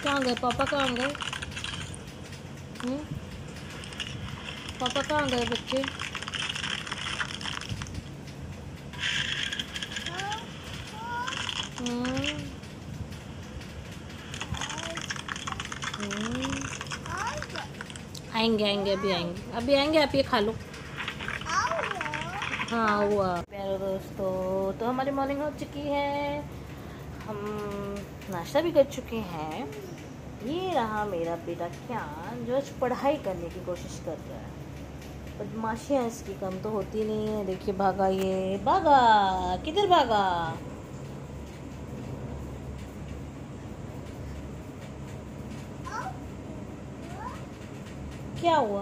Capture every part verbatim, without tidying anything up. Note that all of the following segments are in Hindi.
कहाँ गए पापा? कहाँ गए? हम्म? पापा कहाँ गए बच्चे? हम्म हम्म। आएंगे आएंगे अभी आएंगे अभी आएंगे। आप ये खा लो। हाँ हुआ। प्यारे दोस्तों, तो हमारी मॉर्निंग हो चुकी है, हम नाश्ता भी कर चुके हैं। ये रहा मेरा बेटा क्यान, जो आज पढ़ाई करने की कोशिश कर रहा है। बदमाशियाँ इसकी कम तो होती नहीं है। देखिए भागा, ये भागा, किधर भागा? क्या हुआ?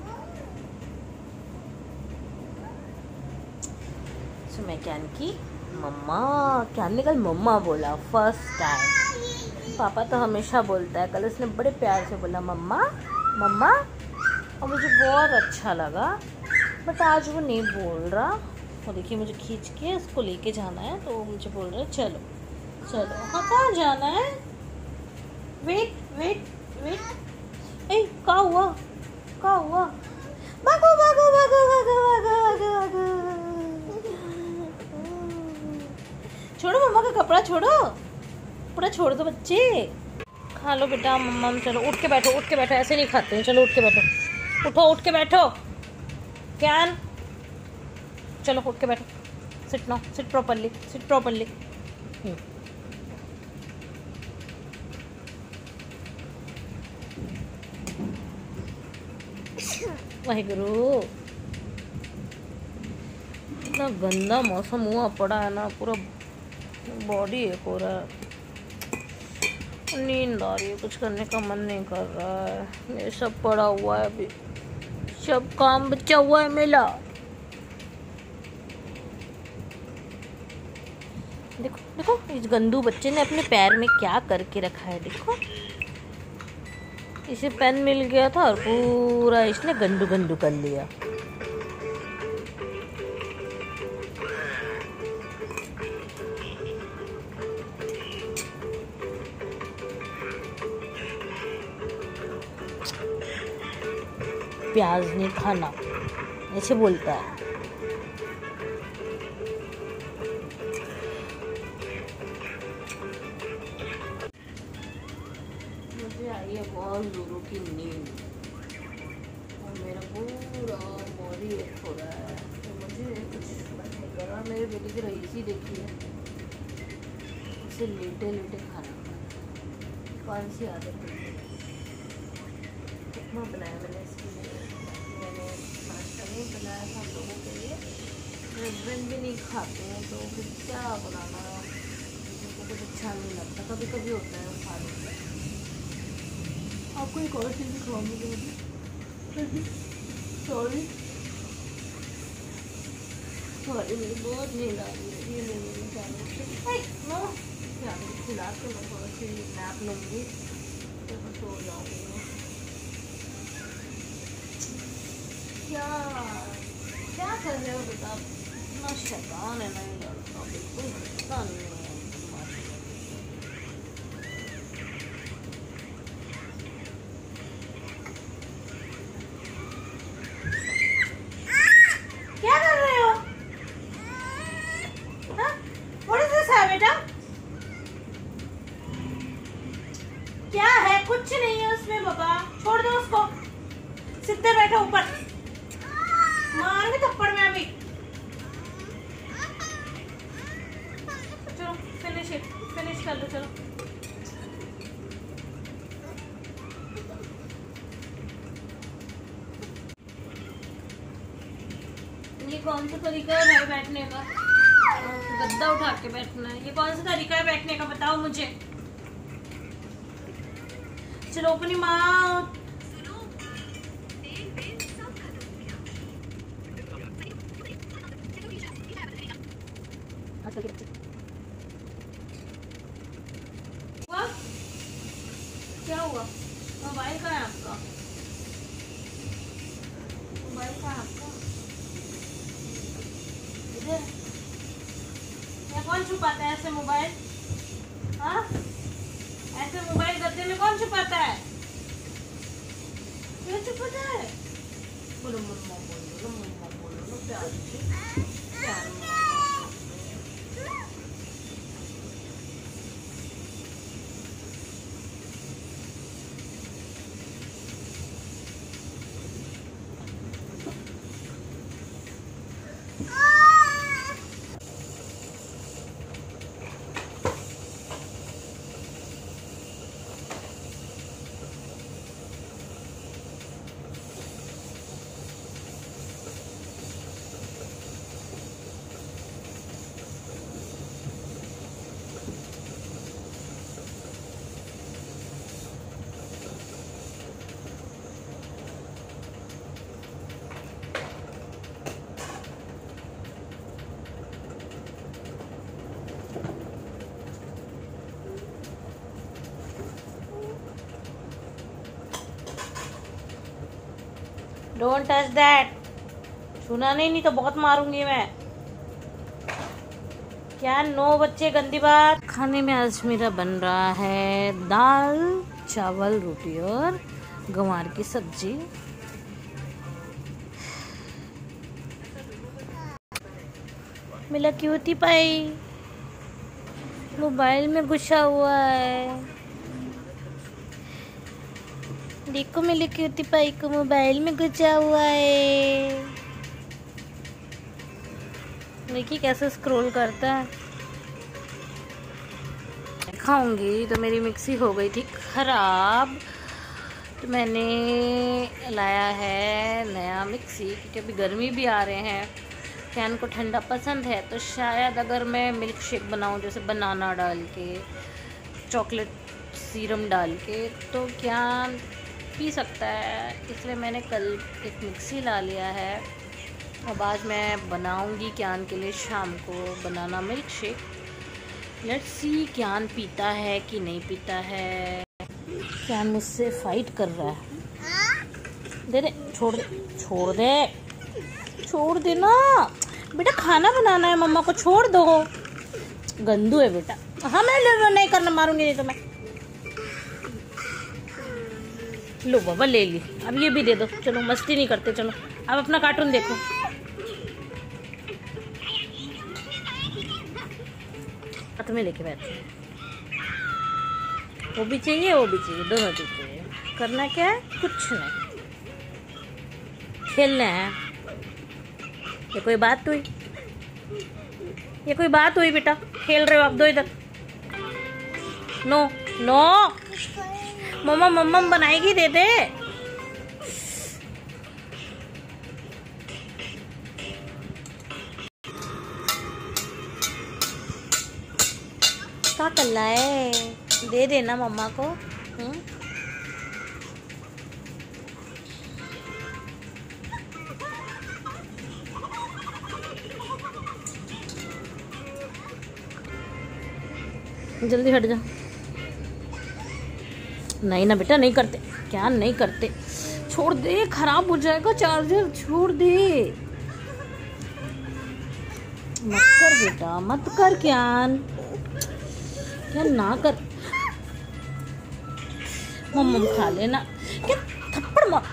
सो मैं क्यान की मम्मा, क्यान ने कल मम्मा बोला फर्स्ट टाइम। पापा तो हमेशा बोलता है, कल उसने बड़े प्यार से बोला मम्मा मम्मा, और मुझे बहुत अच्छा लगा। बट आज वो नहीं बोल रहा। और देखिए मुझे खींच के उसको लेके जाना है, तो वो मुझे बोल रहा है चलो चलो। हाँ कहाँ जाना है? Wait wait wait. ए क्या हुआ? क्या हुआ? भागो भागो भागो भागो भागो भागो भागो। छोड़ो मम्मा का कपड़ा, छोड़ो कपड़ा, छोड़ दो बच्चे। खा लो बेटा मम्मा। चलो उठ के बैठो, उठ के बैठो, ऐसे नहीं खाते हैं। चलो उठ के बैठो, उठो उठ के बैठो। क्यान चलो उठ के बैठो। Sit now, sit properly, sit properly. Waheguru, इतना गंदा मौसम हुआ पड़ा है ना, पूरा बॉडी एक हो रहा है। नींद आ रही है, कुछ करने का मन नहीं कर रहा है। ये सब पड़ा हुआ है, अभी सब काम बचा हुआ है मेरा। देखो देखो इस गंदू बच्चे ने अपने पैर में क्या करके रखा है। देखो इसे पेन मिल गया था और पूरा इसने गंदू गंदू कर लिया। प्याज नहीं खाना ऐसे बोलता है। मुझे आई है बहुत जोरों की नींद और मेरा पूरा बॉडी एक हो रहा है, तो मुझे कुछ मन नहीं कर रहा। मेरे बेटे की रईसी देखी है, उसे लेटे लेटे खाना कौन सी आदत है। कितना बनाया मैंने इसके लिए, मैंने नाश्ता नहीं बनाया था हम लोगों के लिए। हस्बैंड भी नहीं खाते हैं तो फिर क्या बनाना, उनको कुछ अच्छा नहीं लगता। कभी कभी होता है खा लेते हैं। आपको एक और चीज़ दिखाऊंगी अभी। सॉरी सॉरी मुझे बहुत नींद आ रही है। ये नहीं लेना चाहिए नो, खिला के मैं थोड़ा सी नैप लूँगी तो मैं सो जाऊँगी। क्या क्या कर रहे हो बेटा? इतना शैतान है ना ये लड़का, बिल्कुल पता नहीं है। क्या कर रहे हो? हाँ? What is this है बेटा? क्या है? कुछ नहीं है उसमें बाबा, छोड़ दो उसको। सीधे बैठो ऊपर, मार के थप्पड़ में अभी। चलो फिनिश इट, फिनिश कर लो चलो। ये कौन सा तरीका है भाई बैठने का? गद्दा उठा के बैठना है, ये कौन सा तरीका है बैठने का? बताओ मुझे। चलो ओपन योर माउथ। हुआ? क्या हुआ? मोबाइल कहाँ है आपका? मोबाइल कहाँ है आपका? इधर। या कौन छुपाता है ऐसे मोबाइल? हाँ ऐसे मोबाइल गद्दे में कौन छुपाता है? क्या छुपाता है? बोलो मम्मा, बोलो मम्मा, बोलो प्यार से, प्यार से। Don't touch that. छूना नहीं, नहीं तो बहुत मारूंगी मैं। क्या नो बच्चे, गंदी बात। खाने में आज मेरा बन रहा है दाल चावल रोटी और गंवार की सब्जी। मेरा क्यूटी पाई मोबाइल में घुसा हुआ है। देखो मेरे क्यूटी पाई को मोबाइल में घुसा हुआ है। देखिए कैसे स्क्रॉल करता है। खाऊंगी तो मेरी मिक्सी हो गई थी खराब, तो मैंने लाया है नया मिक्सी, क्योंकि अभी गर्मी भी आ रहे हैं। फैन को ठंडा पसंद है, तो शायद अगर मैं मिल्क शेक बनाऊं जैसे बनाना डाल के, चॉकलेट सीरम डाल के, तो क्या पी सकता है। इसलिए मैंने कल एक मिक्सी ला लिया है। अब आज मैं बनाऊंगी क्यान के लिए शाम को banana milkshake. Let's see क्यान पीता है कि नहीं पीता है। क्यान मुझसे फाइट कर रहा है। दे दे, छोड़ दे, छोड़ दे, छोड़ दे ना बेटा, खाना बनाना है, मम्मा को छोड़ दो। गंदू है बेटा। हाँ मैं नहीं करना, मारूंगी नहीं तो मैं। लो बाबा ले ली, अब ये भी दे दो। चलो मस्ती नहीं करते, चलो अब अपना कार्टून देखो। हाथ में लेके बैठे, वो भी चाहिए वो भी चाहिए, दोनों भी चाहिए। करना क्या है? कुछ नहीं, खेलना है। ये कोई बात हुई? ये कोई बात हुई बेटा? खेल रहे हो आप दो इधर। नो नो, मम्मा मम्मा बनाएगी, दे दे। क्या कर रहा है? दे देना मम्मा को। हम्म, जल्दी हट जा। नहीं ना बेटा, नहीं करते, क्या नहीं करते। छोड़ दे, खराब हो जाएगा चार्जर, छोड़ दे। मत कर बेटा, मत कर क्यान, क्या ना कर। मम्मा खा लेना। क्या थप्पड़ मार।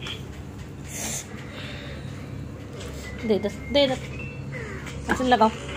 दे दे दे दे, अच्छा लगाओ।